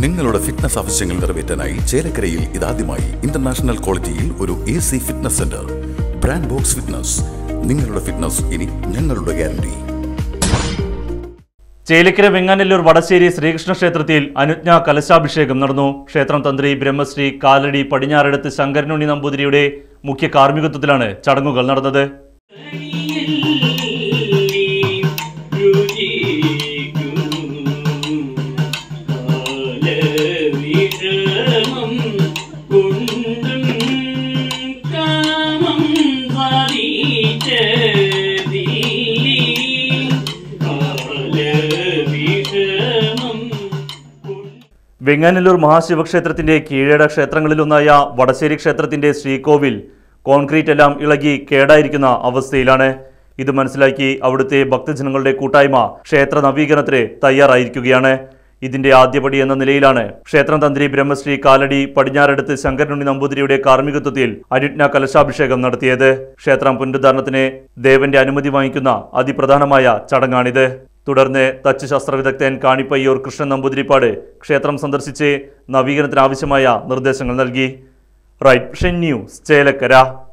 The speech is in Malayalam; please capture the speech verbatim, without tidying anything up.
നിങ്ങളുടെ ഫിറ്റ്നസ് ആവശ്യങ്ങൾ നിറവേറ്റാനായി ചേലക്കരയിൽ ഇതാദ്യമായി ഇന്റർനാഷണൽ ക്വാളിറ്റിയിൽ ഒരു A C fitness centre. Brand box fitness. നിങ്ങളുടെ ഫിറ്റ്നസ് ഇനി ഞങ്ങളുടെ ഗ്യാരണ്ടി. ചേലക്കര വെങ്ങാനല്ലൂർ വടശ്ശേരി ശ്രീകൃഷ്ണ ക്ഷേത്രത്തിൽ അനുജ്ഞ കലശാഭിഷേകം നടന്നു. ക്ഷേത്രം തന്ത്രി ബ്രഹ്മശ്രീ കാലടി പടിഞ്ഞാറെടുത്ത് ശങ്കരനുണ്ണി നമ്പൂതിരിയുടെ മുഖ്യ കാർമ്മികത്വത്തിലാണ് ചടങ്ങുകൾ നടന്നത്. വെങ്ങാനല്ലൂർ മഹാശിവക്ഷേത്രത്തിന്റെ കീഴട ക്ഷേത്രങ്ങളിലൊന്നായ വടശ്ശേരി ക്ഷേത്രത്തിന്റെ ശ്രീകോവിൽ കോൺക്രീറ്റ് എല്ലാം ഇളകി കേടായിരിക്കുന്ന അവസ്ഥയിലാണ്. ഇത് മനസ്സിലാക്കി അവിടുത്തെ ഭക്തജനങ്ങളുടെ കൂട്ടായ്മ ക്ഷേത്ര നവീകരണത്തിന് തയ്യാറായിരിക്കുകയാണ്. ഇതിന്റെ ആദ്യപടി എന്ന നിലയിലാണ് ക്ഷേത്രം തന്ത്രി ബ്രഹ്മശ്രീ കാലടി പടിഞ്ഞാറെടുത്ത് ശങ്കരനുണ്ണി നമ്പൂതിരിയുടെ കാർമ്മികത്വത്തിൽ അനുജ്ഞ കലശാഭിഷേകം നടത്തിയത്. ക്ഷേത്രം പുനരുദ്ധാരണത്തിന് ദേവന്റെ അനുമതി വാങ്ങിക്കുന്ന അതിപ്രധാനമായ ചടങ്ങാണിത്. തുടർന്ന് തച്ച് ശാസ്ത്ര വിദഗ്ധൻ കാണിപ്പയ്യൂർ കൃഷ്ണൻ നമ്പൂതിരിപ്പാട് ക്ഷേത്രം സന്ദർശിച്ച് നവീകരണത്തിനാവശ്യമായ നിർദ്ദേശങ്ങൾ നൽകി. Right vision news, Chelakkara.